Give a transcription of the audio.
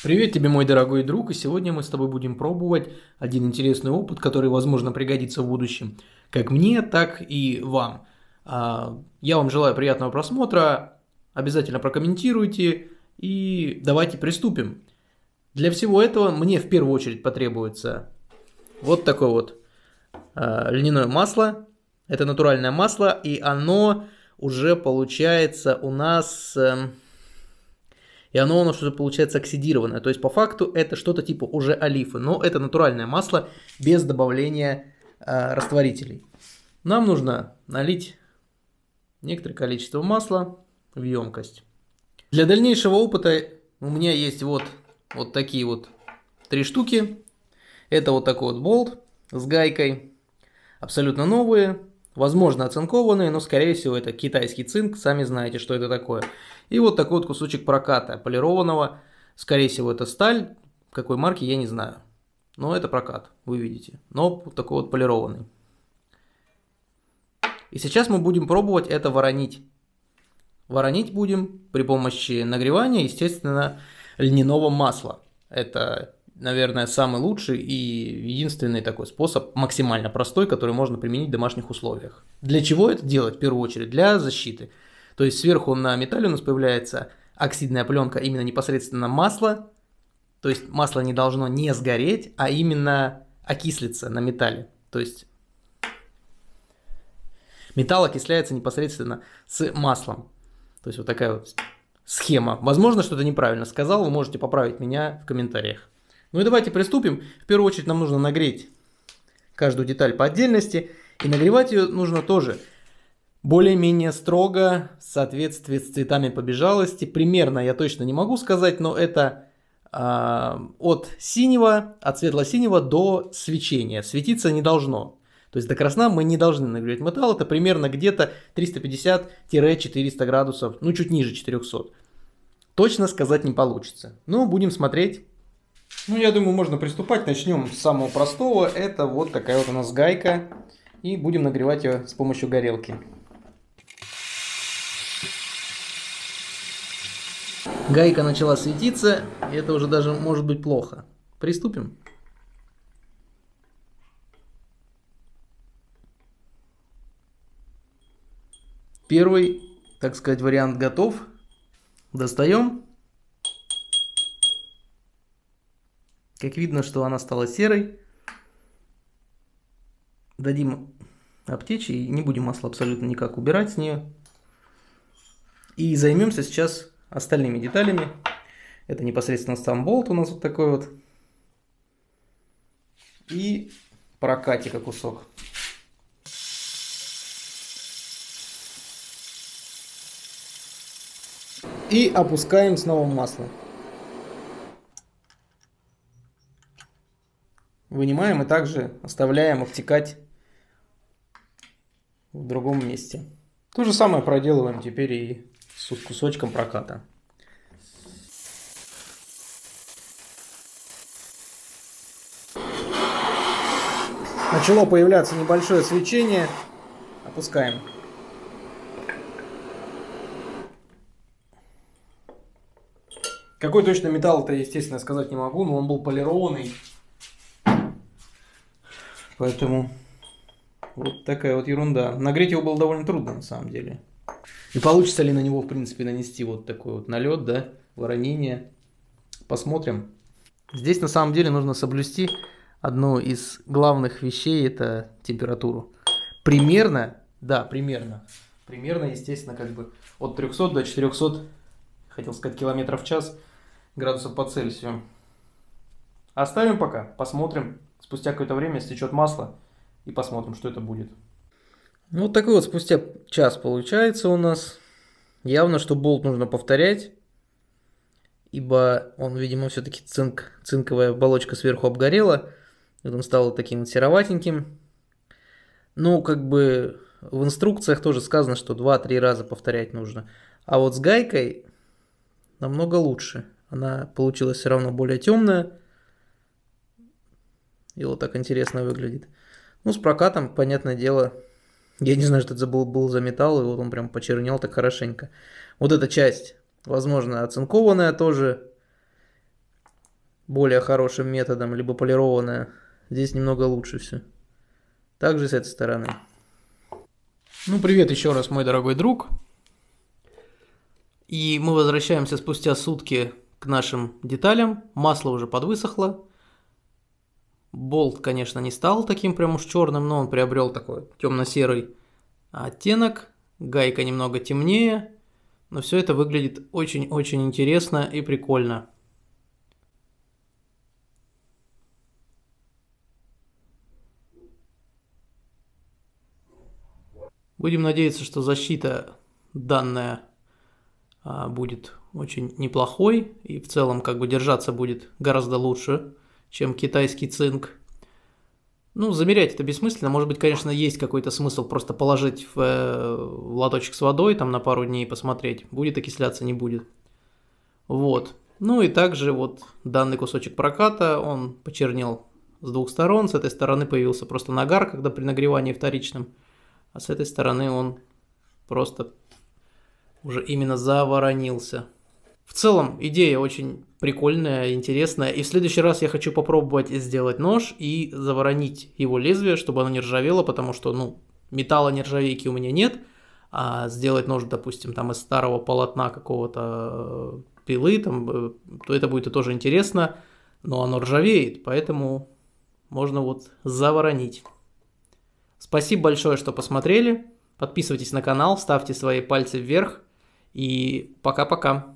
Привет тебе, мой дорогой друг, и сегодня мы с тобой будем пробовать один интересный опыт, который, возможно, пригодится в будущем, как мне, так и вам. Я вам желаю приятного просмотра, обязательно прокомментируйте и давайте приступим. Для всего этого мне в первую очередь потребуется вот такое вот льняное масло. Это натуральное масло, и оно уже получается у нас... И оно у нас уже получается оксидированное. То есть по факту это что-то типа уже олифы. Но это натуральное масло без добавления растворителей. Нам нужно налить некоторое количество масла в емкость. Для дальнейшего опыта у меня есть вот такие вот 3 штуки. Это вот такой вот болт с гайкой. Абсолютно новые. Возможно, оцинкованные, но, скорее всего, это китайский цинк, сами знаете, что это такое. И вот такой вот кусочек проката полированного, скорее всего, это сталь, какой марки, я не знаю. Но это прокат, вы видите, но вот такой вот полированный. И сейчас мы будем пробовать это воронить. Воронить будем при помощи нагревания, естественно, льняного масла. Это... наверное, самый лучший и единственный такой способ, максимально простой, который можно применить в домашних условиях. Для чего это делать? В первую очередь для защиты. То есть сверху на металле у нас появляется оксидная пленка, именно непосредственно масло. То есть масло не должно не сгореть, а именно окислиться на металле. То есть металл окисляется непосредственно с маслом. То есть вот такая вот схема. Возможно, что-то неправильно сказал, вы можете поправить меня в комментариях. Ну и давайте приступим. В первую очередь нам нужно нагреть каждую деталь по отдельности. И нагревать ее нужно тоже более-менее строго, в соответствии с цветами побежалости. Примерно я точно не могу сказать, но это от светло-синего до свечения. Светиться не должно. То есть до красна мы не должны нагревать металл. Это примерно где-то 350-400 градусов, ну чуть ниже 400. Точно сказать не получится. Но будем смотреть. Ну, я думаю, можно приступать. Начнем с самого простого. Это вот такая вот у нас гайка. И будем нагревать ее с помощью горелки. Гайка начала светиться. И это уже даже может быть плохо. Приступим. Первый, так сказать, вариант готов. Достаем. Как видно, что она стала серой. Дадим обтечь и не будем масло абсолютно никак убирать с нее. И займемся сейчас остальными деталями. Это непосредственно сам болт у нас вот такой вот. И прокатика кусок. И опускаем снова масло. Вынимаем и также оставляем обтекать в другом месте. То же самое проделываем теперь и с кусочком проката. Начало появляться небольшое свечение. Опускаем. Какой точно металл-то, естественно, сказать не могу, но он был полированный. Поэтому вот такая вот ерунда. Нагреть его было довольно трудно на самом деле. И получится ли на него, в принципе, нанести вот такой вот налет, да, воронение. Посмотрим. Здесь на самом деле нужно соблюсти одну из главных вещей, это температуру. Примерно, да, примерно, естественно, как бы от 300 до 400, хотел сказать, километров в час, градусов по Цельсию. Оставим пока, посмотрим. Спустя какое-то время стечет масло и посмотрим, что это будет. Ну, вот такой вот спустя час получается у нас. Явно, что болт нужно повторять, ибо он, видимо, все-таки цинковая оболочка сверху обгорела. Он стал таким сероватеньким. Ну, как бы в инструкциях тоже сказано, что 2-3 раза повторять нужно. А вот с гайкой намного лучше. Она получилась все равно более темная. И вот так интересно выглядит. Ну, с прокатом, понятное дело, я не знаю, что это был за металл, и вот он прям почернел так хорошенько. Вот эта часть, возможно, оцинкованная тоже. более хорошим методом, либо полированная. Здесь немного лучше все. Также с этой стороны. Ну, привет еще раз, мой дорогой друг. И мы возвращаемся спустя сутки к нашим деталям. Масло уже подвысохло. Болт, конечно, не стал таким прям уж черным, но он приобрел такой темно-серый оттенок. Гайка немного темнее. Но все это выглядит очень-очень интересно и прикольно. Будем надеяться, что защита данная будет очень неплохой. И в целом как бы держаться будет гораздо лучше, чем китайский цинк. Ну, замерять это бессмысленно. Может быть, конечно, есть какой-то смысл просто положить в лоточек с водой там на пару дней и посмотреть, будет окисляться, не будет. Вот. Ну и также вот данный кусочек проката, он почернел с двух сторон. С этой стороны появился просто нагар, когда при нагревании вторичном. А с этой стороны он просто уже именно заворонился. В целом, идея очень прикольная, интересная. И в следующий раз я хочу попробовать сделать нож и заворонить его лезвие, чтобы оно не ржавело, потому что, ну, металла нержавейки у меня нет. А сделать нож, допустим, там из старого полотна какого-то пилы, там, то это будет и тоже интересно. Но оно ржавеет, поэтому можно вот заворонить. Спасибо большое, что посмотрели. Подписывайтесь на канал, ставьте свои пальцы вверх. И пока-пока.